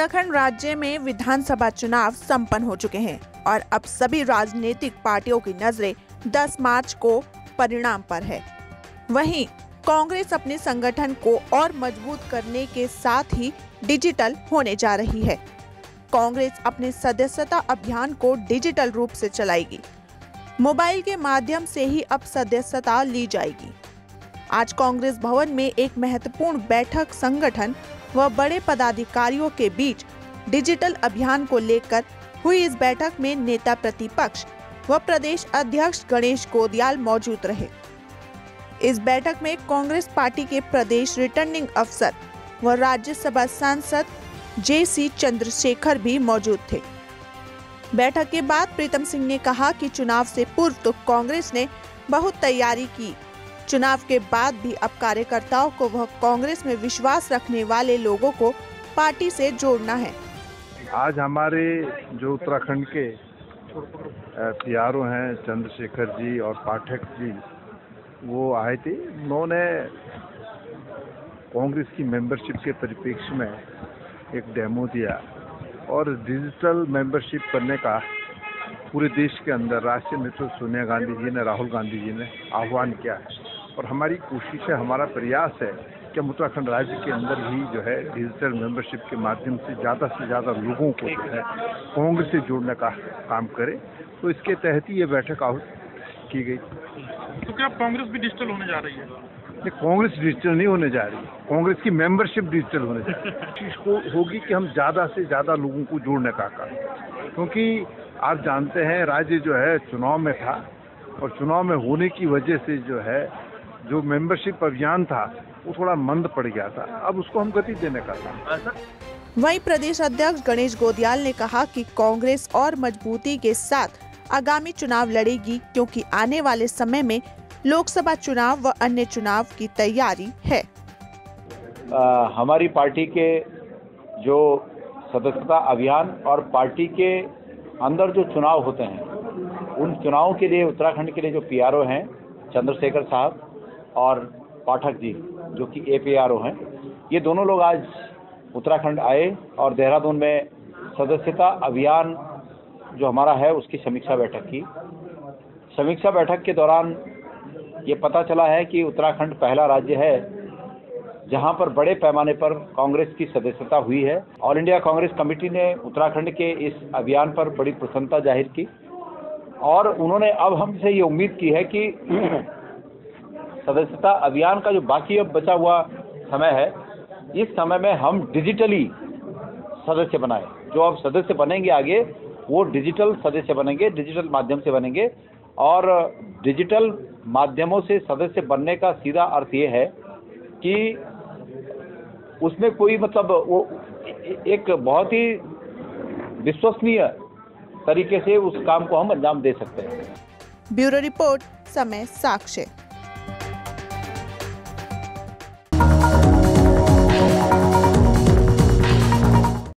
उत्तराखंड राज्य में विधानसभा चुनाव संपन्न हो चुके हैं और अब सभी राजनीतिक पार्टियों की नजरें 10 मार्च को परिणाम पर है। वहीं कांग्रेस अपने संगठन को और मजबूत करने के साथ ही डिजिटल होने जा रही है। कांग्रेस अपने सदस्यता अभियान को डिजिटल रूप से चलाएगी। मोबाइल के माध्यम से ही अब सदस्यता ली जाएगी। आज कांग्रेस भवन में एक महत्वपूर्ण बैठक संगठन व बड़े पदाधिकारियों के बीच डिजिटल अभियान को लेकर हुई। इस बैठक में नेता प्रतिपक्ष व प्रदेश अध्यक्ष गणेश गोदियाल मौजूद रहे। इस बैठक में कांग्रेस पार्टी के प्रदेश रिटर्निंग अफसर व राज्यसभा सांसद JC चंद्रशेखर भी मौजूद थे। बैठक के बाद प्रीतम सिंह ने कहा कि चुनाव से पूर्व तो कांग्रेस ने बहुत तैयारी की, चुनाव के बाद भी अब कार्यकर्ताओं को वह कांग्रेस में विश्वास रखने वाले लोगों को पार्टी से जोड़ना है। आज हमारे जो उत्तराखंड के PRO हैं चंद्रशेखर जी और पाठक जी, वो आए थे। उन्होंने कांग्रेस की मेंबरशिप के परिप्रेक्ष्य में एक डेमो दिया और डिजिटल मेंबरशिप करने का पूरे देश के अंदर राष्ट्रीय नेतृत्व सोनिया गांधी जी ने, राहुल गांधी जी ने आह्वान किया है। और हमारी कोशिश है, हमारा प्रयास है कि हम उत्तराखंड राज्य के अंदर ही जो है डिजिटल मेंबरशिप के माध्यम से ज़्यादा लोगों को जो है कांग्रेस से जोड़ने का काम करें। तो इसके तहत ही ये बैठक आयोजित की गई। तो क्या कांग्रेस भी डिजिटल होने जा रही है? नहीं, कांग्रेस डिजिटल नहीं होने जा रही, कांग्रेस की मेंबरशिप डिजिटल होने जा रही है। कोशिश होगी कि हम ज़्यादा से ज़्यादा लोगों को जोड़ने का काम, क्योंकि आप जानते हैं राज्य जो है चुनाव में था और चुनाव में होने की वजह से जो मेंबरशिप अभियान था वो थोड़ा मंद पड़ गया था। अब उसको हम गति देने का काम। वहीं प्रदेश अध्यक्ष गणेश गोदियाल ने कहा कि कांग्रेस और मजबूती के साथ आगामी चुनाव लड़ेगी, क्योंकि आने वाले समय में लोकसभा चुनाव व अन्य चुनाव की तैयारी है। हमारी पार्टी के जो सदस्यता अभियान और पार्टी के अंदर जो चुनाव होते हैं, उन चुनावों के लिए उत्तराखंड के लिए जो PRO हैं चंद्रशेखर साहब और पाठक जी, जो कि APRO हैं, ये दोनों लोग आज उत्तराखंड आए और देहरादून में सदस्यता अभियान जो हमारा है उसकी समीक्षा बैठक की। समीक्षा बैठक के दौरान ये पता चला है कि उत्तराखंड पहला राज्य है जहां पर बड़े पैमाने पर कांग्रेस की सदस्यता हुई है। ऑल इंडिया कांग्रेस कमेटी ने उत्तराखंड के इस अभियान पर बड़ी प्रसन्नता जाहिर की और उन्होंने अब हमसे ये उम्मीद की है कि सदस्यता अभियान का जो बाकी अब बचा हुआ समय है, इस समय में हम डिजिटली सदस्य बनाएं। जो अब सदस्य बनेंगे आगे, वो डिजिटल सदस्य बनेंगे, डिजिटल माध्यम से बनेंगे। और डिजिटल माध्यमों से सदस्य बनने का सीधा अर्थ ये है कि उसमें कोई मतलब वो एक बहुत ही विश्वसनीय तरीके से उस काम को हम अंजाम दे सकते हैं। ब्यूरो रिपोर्ट, समय साक्ष्य।